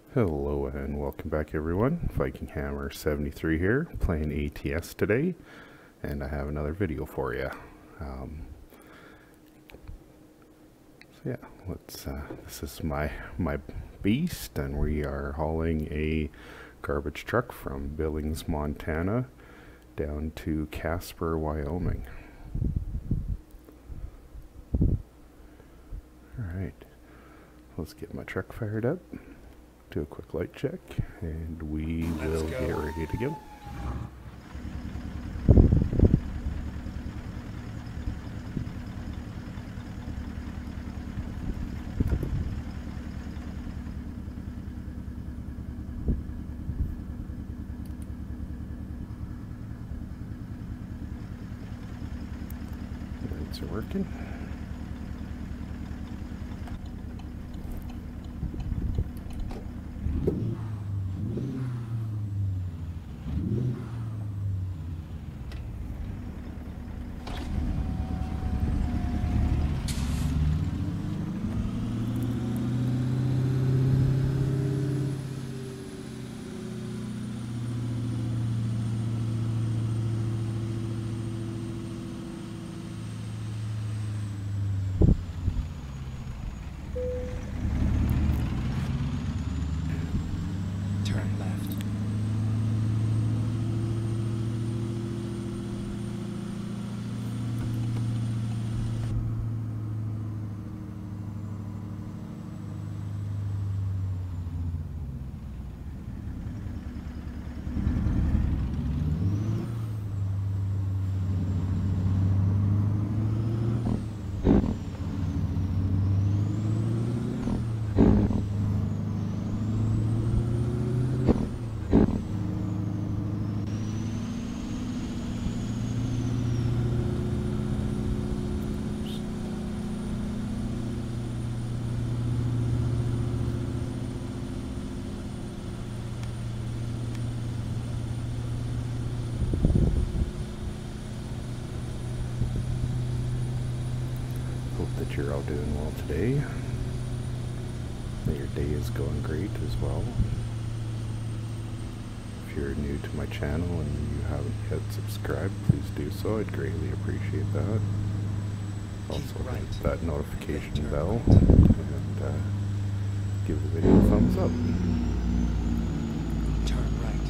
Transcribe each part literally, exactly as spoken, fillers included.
Hello and welcome back everyone. Viking Hammer seventy-three here, playing A T S today, and I have another video for you. Um, so yeah, let's. Uh, this is my my beast, and we are hauling a garbage truck from Billings, Montana, down to Casper, Wyoming. All right, let's get my truck fired up. Do a quick light check, and we will get ready to go. Lights are working. That you're all doing well today, that your day is going great as well. If you're new to my channel and you haven't yet subscribed, please do so. I'd greatly appreciate that. Also hit that notification bell and uh, give the video a thumbs up. Turn right.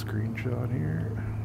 screenshot here.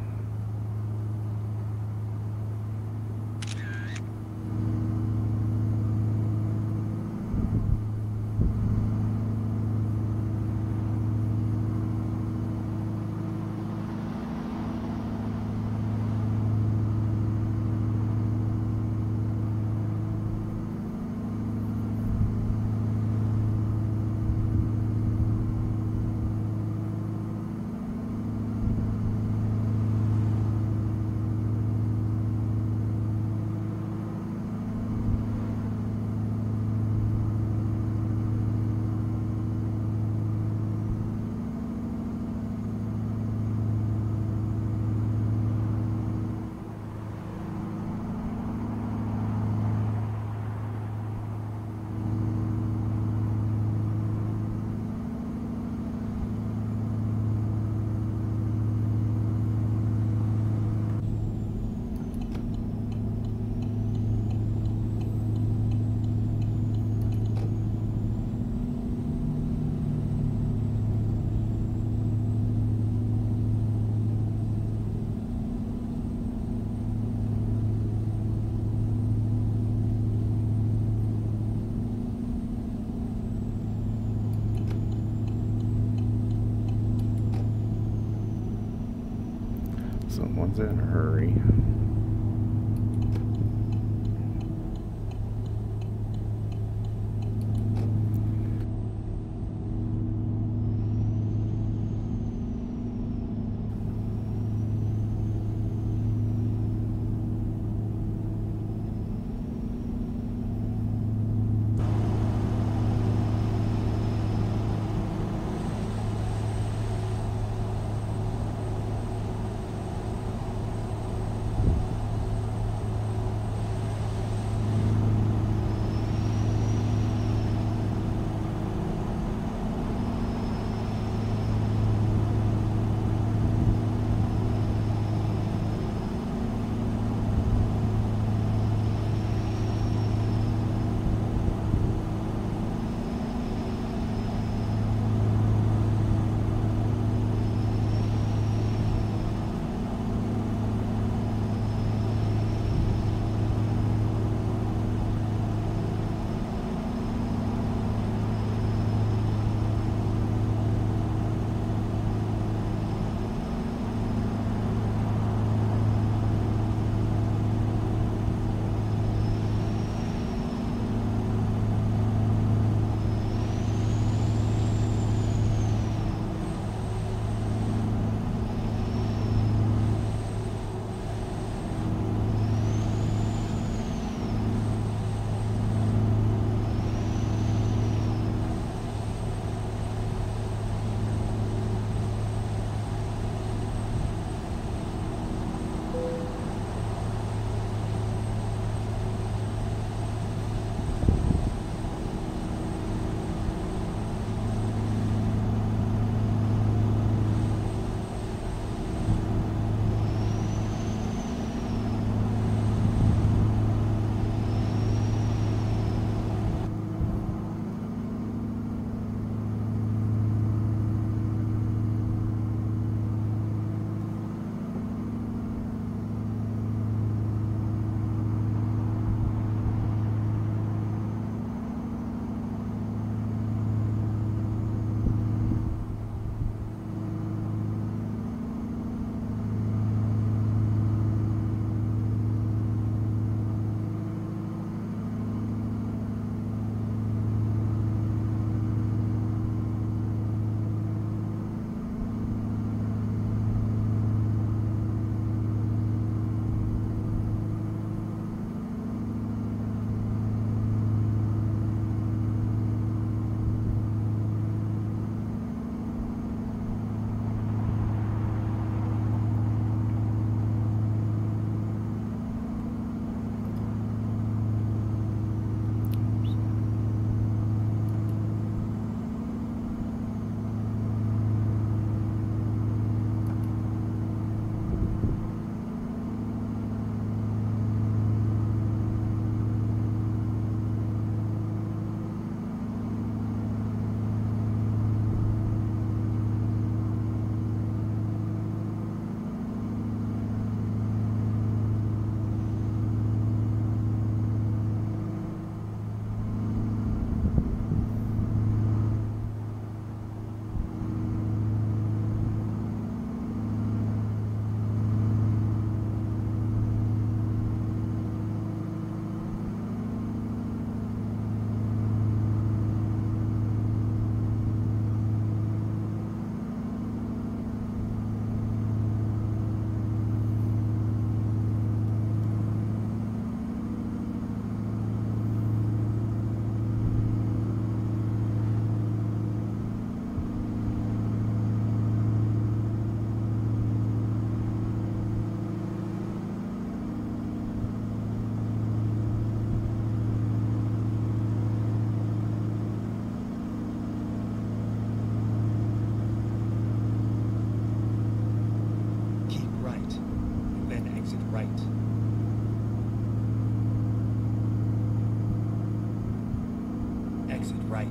Someone's in a hurry. right. Exit right.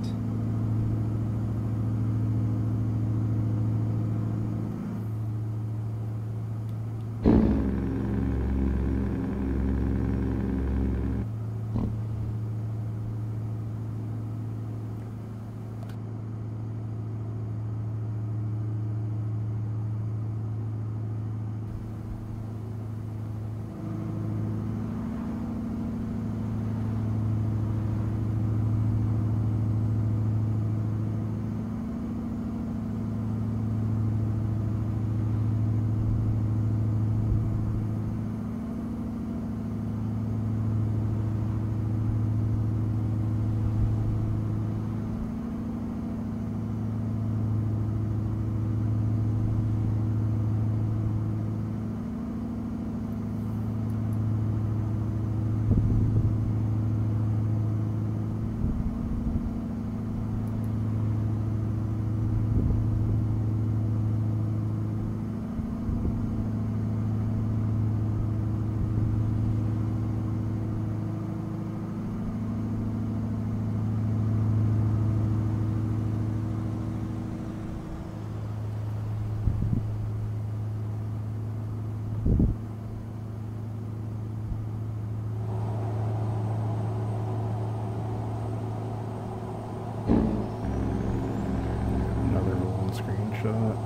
Screenshot.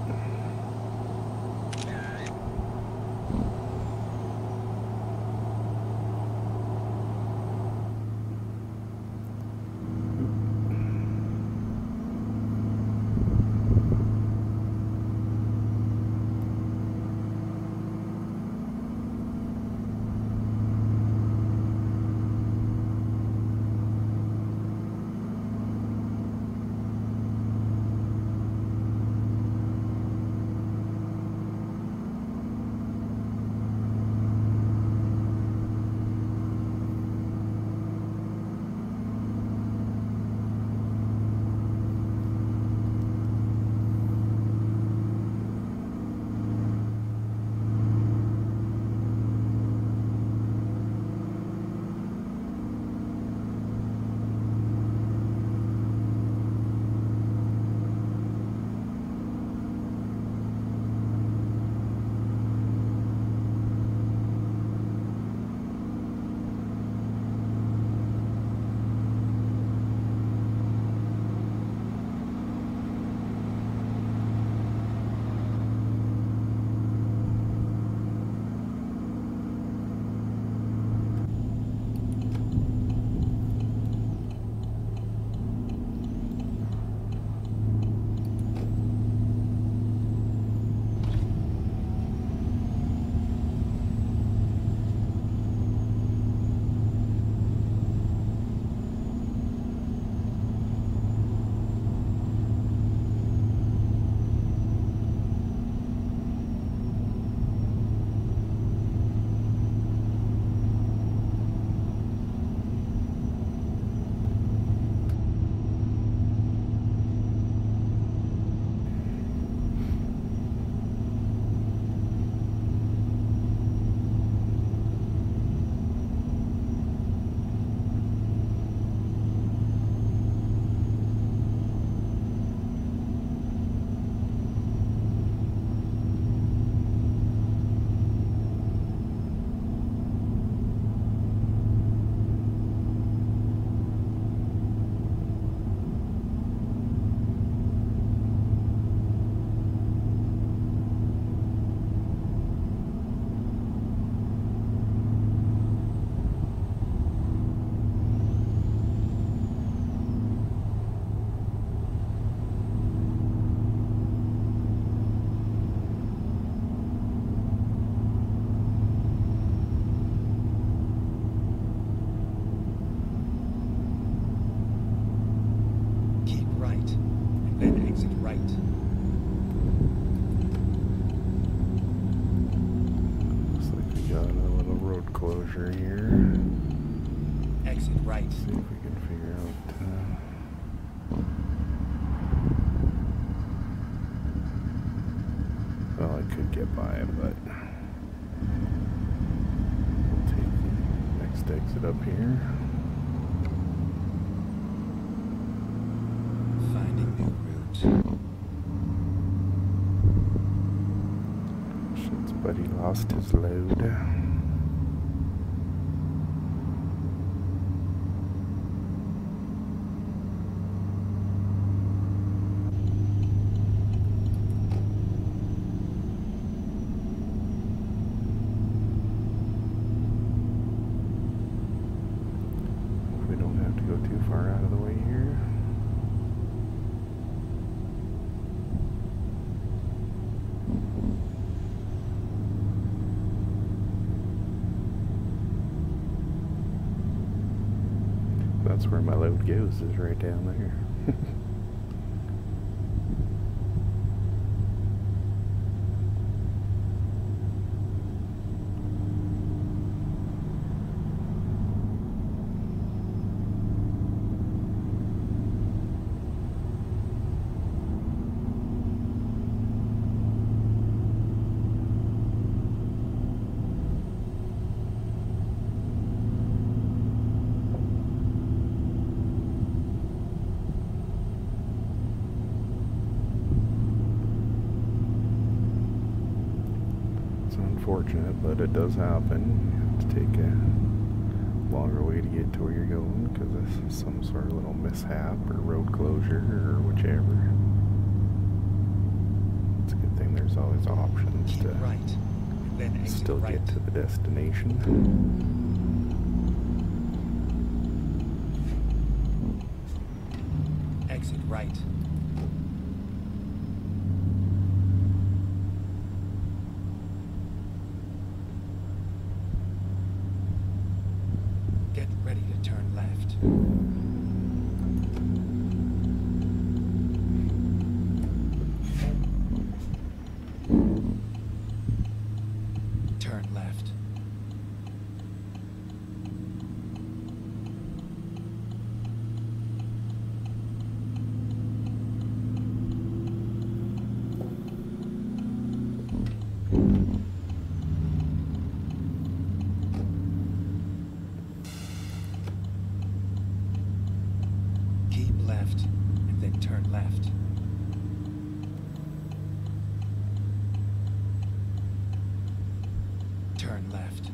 closure here. Exit right. Let's see if we can figure out. Uh, well, I could get by it, but exit up here. Finding new route. Since Buddy lost his load. That's where my load goes, is right down there. Unfortunate, but it does happen. You have to take a longer way to get to where you're going because of some sort of little mishap or road closure or whichever. It's a good thing there's always options Keep to right, then exit still right. get to the destination. Exit right. Get ready to turn left. Turn left. Keep left and then turn left. Turn left.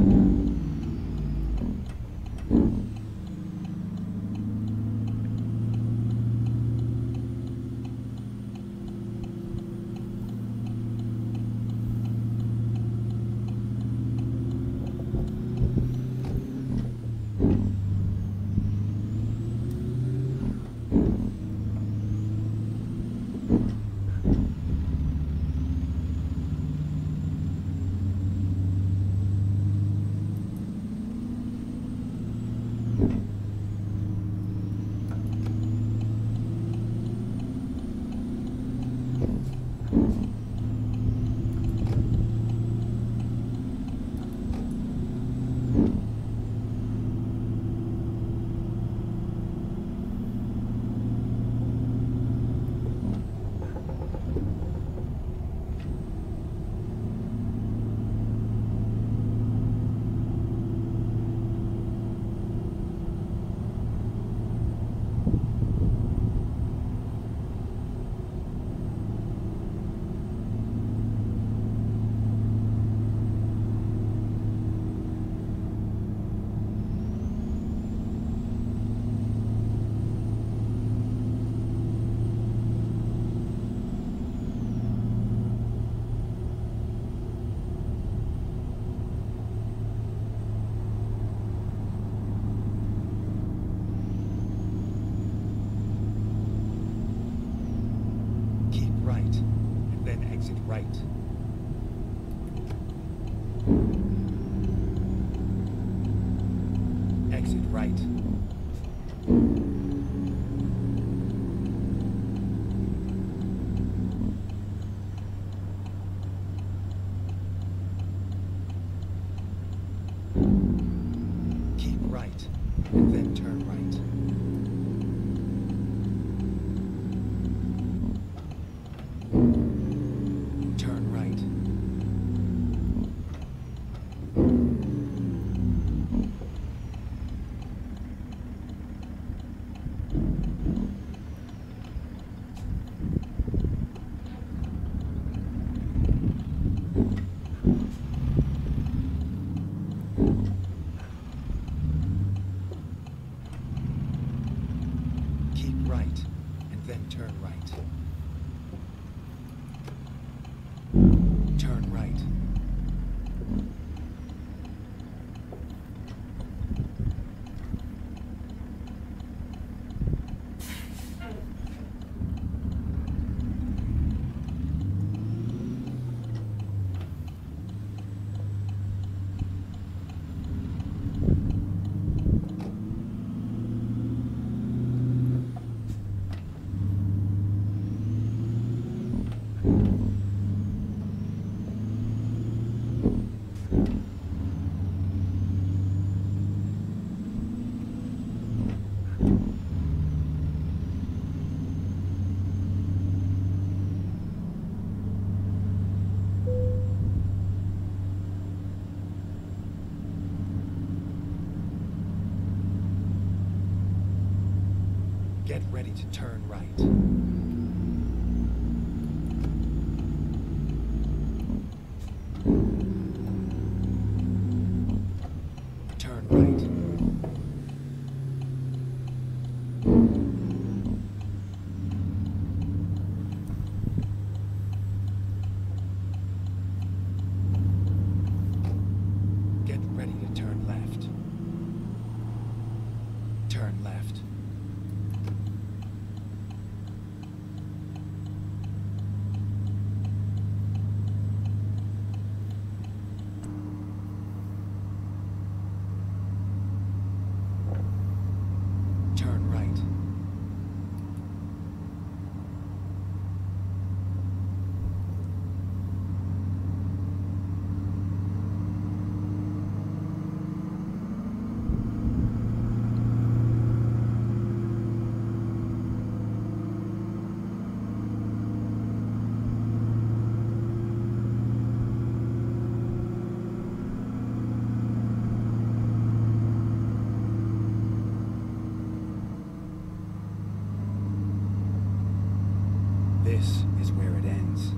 Keep right and then exit right. Exit right. Keep right and then turn right. Turn right. Keep right, and then turn right. Turn right. Get ready to turn right. Turn right. Get ready to turn left. Turn left. Turn right. This is where it ends.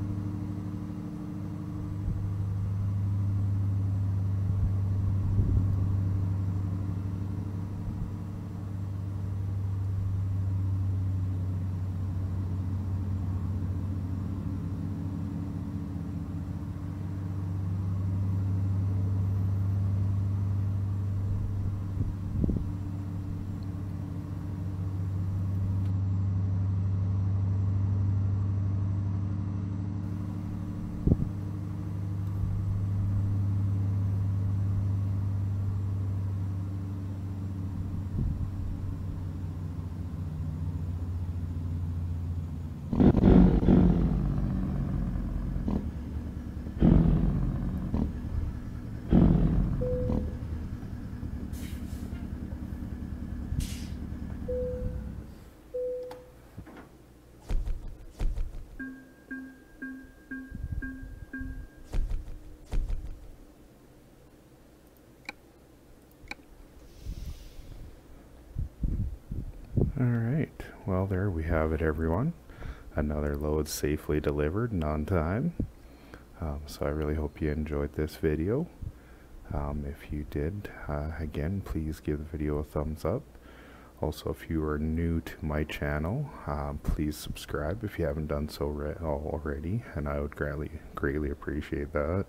Alright, well there we have it, everyone. Another load safely delivered and on time. Um, so I really hope you enjoyed this video. Um, if you did, uh, again, please give the video a thumbs up. Also, if you are new to my channel, um, please subscribe if you haven't done so already, and I would greatly, greatly appreciate that.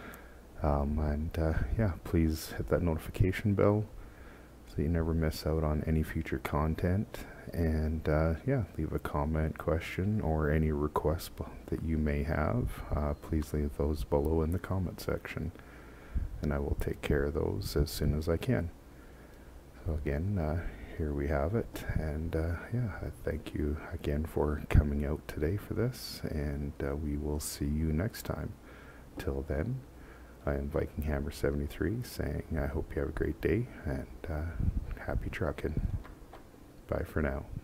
Um, and uh, yeah, please hit that notification bell so you never miss out on any future content. And uh, yeah, leave a comment, question, or any requests that you may have. Uh, please leave those below in the comment section, and I will take care of those as soon as I can. So again, uh, here we have it, and uh, yeah, I thank you again for coming out today for this, and uh, we will see you next time. Till then, I am Viking Hammer seventy-three saying I hope you have a great day, and uh, happy trucking. Bye for now.